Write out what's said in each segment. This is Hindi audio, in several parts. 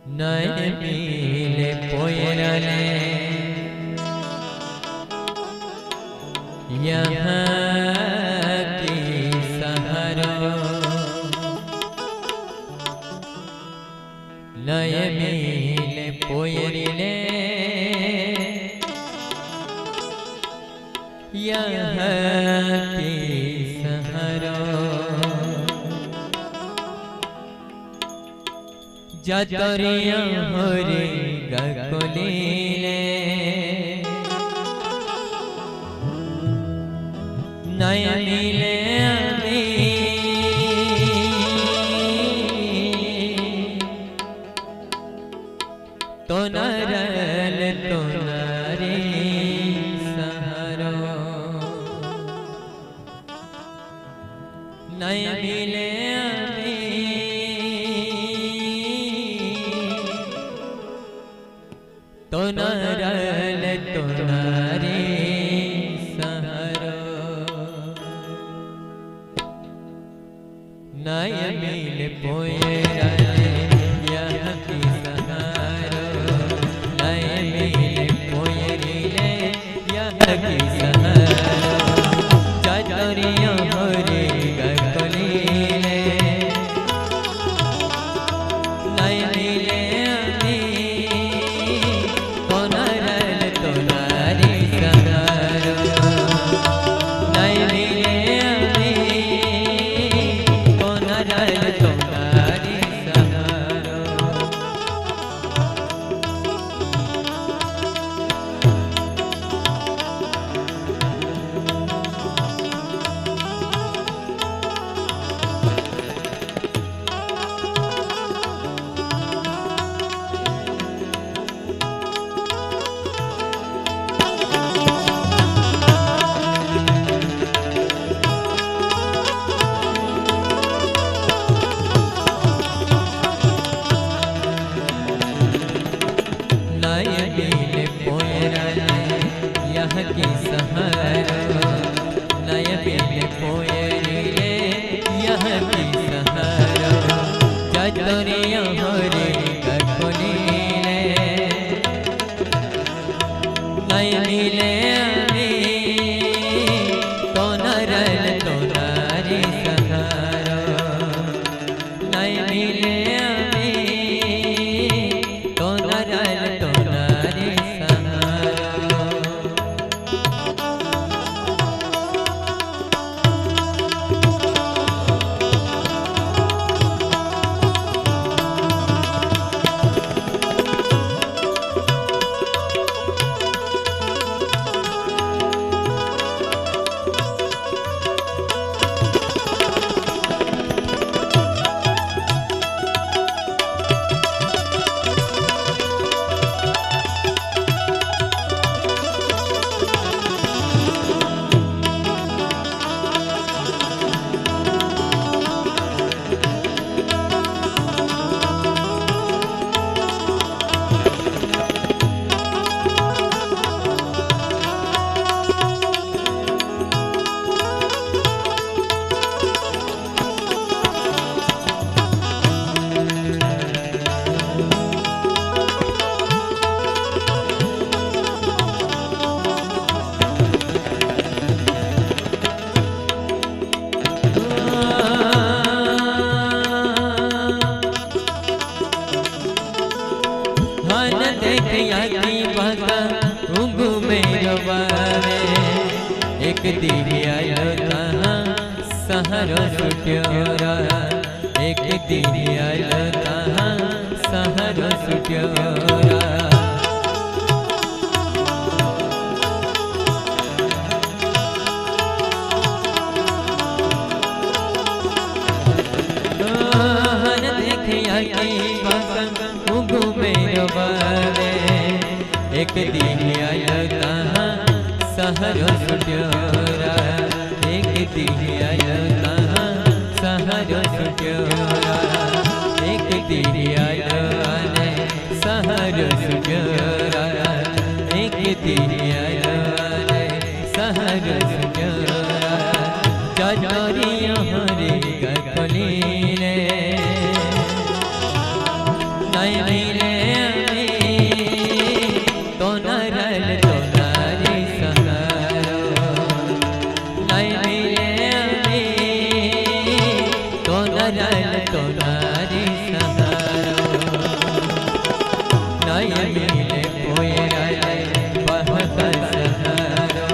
नए मिले पोयरले यहाँ की सहरो नए मिले पोयरले यहाँ की सहरो जातरिया हरे गकोलीले नया मिले तो नरल तो नारी सहरो नया मिले तो नरल तो नारी सहरो नय मिल पोयरले यहाँ की सहरो नय मिल पोयरले यहाँ की सहरो जातरिया हरे गकोलीले नय मिले यहाँ की सहरो नय मिले पोयरले यहाँ की सहरो जातरिया हरे गकोलीले नय मिले तो नरल तो नारी सहरो नय मिले तो नरल तो नारी एक दिया तहाँ सहरो सुट्योरा एक दिया तहाँ सहरो सुट्योरा एक दिया तहाँ सहरो सुट्योरा एक दिया तहाँ सहरो सुट्योरा एक दिया सहरो सुट्योरा एक दिया सहरो सुट्योरा जातरिया हरे गकोलीले नय मिले तो नारी सहारो नय मिले पोयरा बहुत सहारो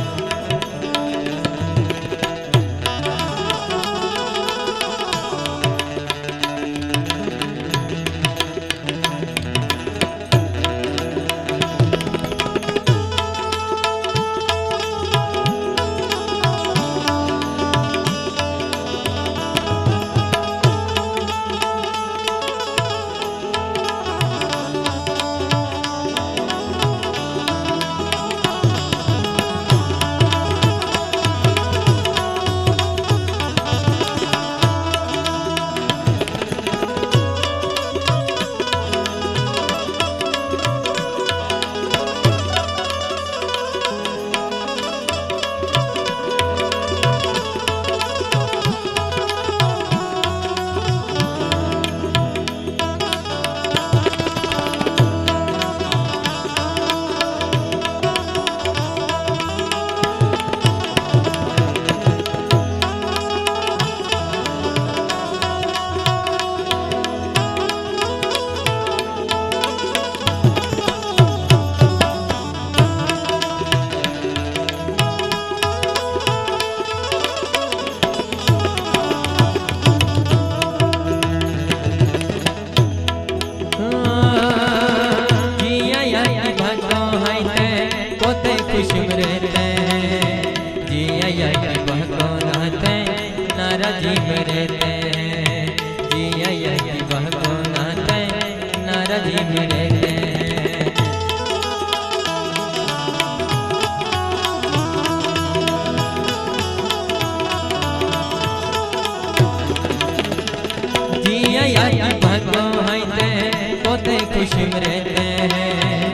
खुशी में रहते हैं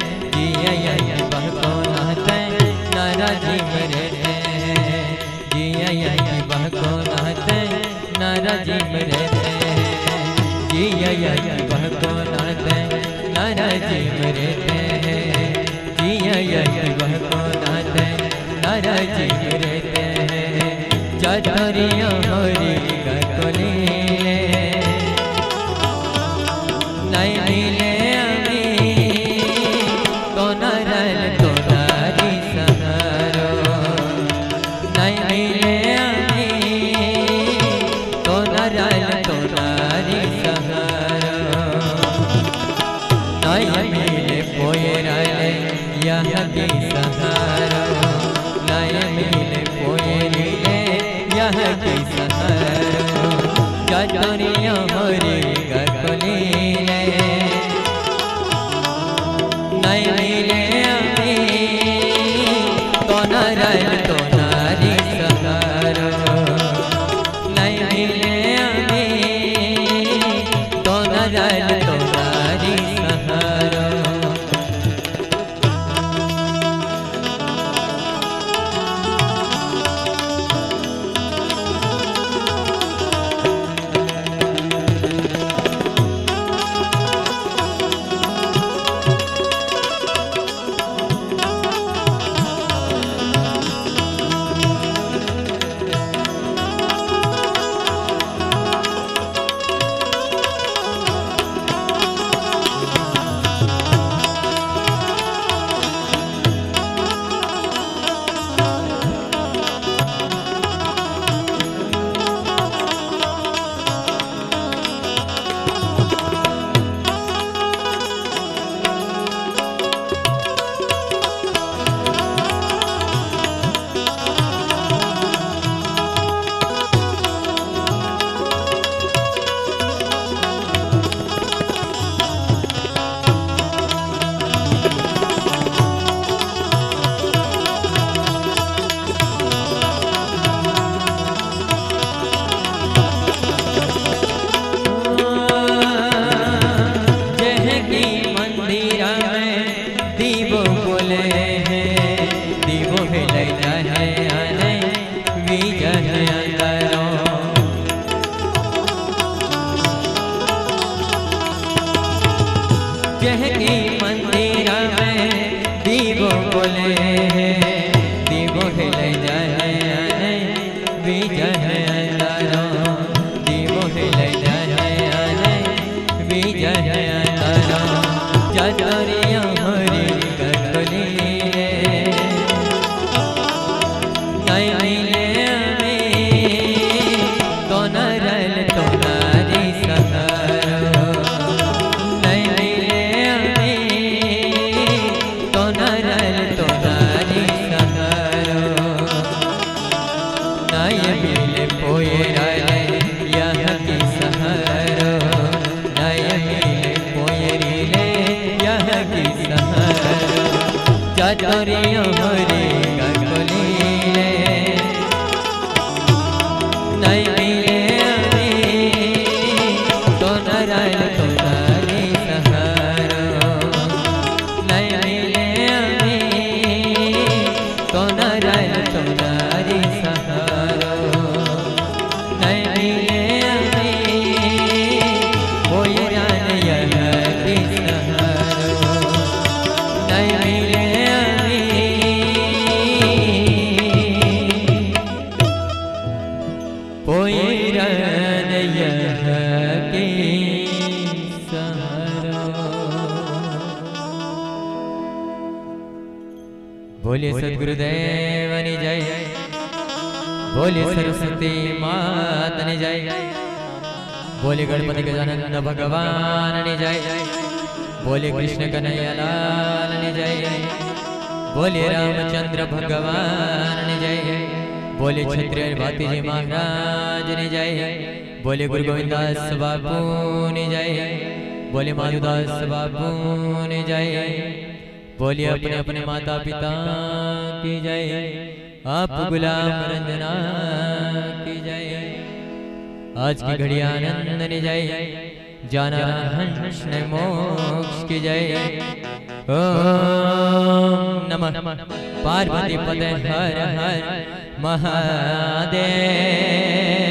जिया बहको नहते नाराजी में रहते हैं जिया बहको नहते नाराजी में रहते हैं जिया बहको नहते नाराजी में रहते हैं जिया बहको नहते नाराजी में रहते हैं जाधरिया हरी गकोले नई मिले जाधरिया हरी गकोले नई मिले तो नारायण तो नारी सहारो नई मिले तो नारायण तो नारी सहारो मंदिर में दीवो बोले दीवो हिले जाए विजय दीवो हिले जाए जय तारा जतरिया हरे गगले नय मिले तो नरल तो नारी सहारो नय मिले तो नरल तो नारी सहारो नय मिले पोयरा यह की सहारो नय मिले पोयरी यह की सहारो जतरिया हरे गगले नय मिले तो नरल तो नारी सहारो नय मिले तो नरल तो नारी सहारो नय मिले पोयरा यह की सहारो नय मिले पोयरा यह के सहारो। बोले सद्गुरुदेव नि जय बोले सरस्वती माता नि जय बोले गणपति गजानन भगवान नि जय बोले कृष्ण कन्हैया लाल नि जय बोले रामचंद्र भगवान नि जय बोले क्षत्रिय भाती जी महाराज ने जय बोले गुरु गोविंदास बापू ने जय बोले माधुदास बापू ने जय बोले अपने अपने माता पिता की जय आप गुलाम रंजना की जय आज की घड़ी आनंद ने जय जाना हंस ने मोक्ष की जय ओम नमः पार्वती पते हर हर महादेव।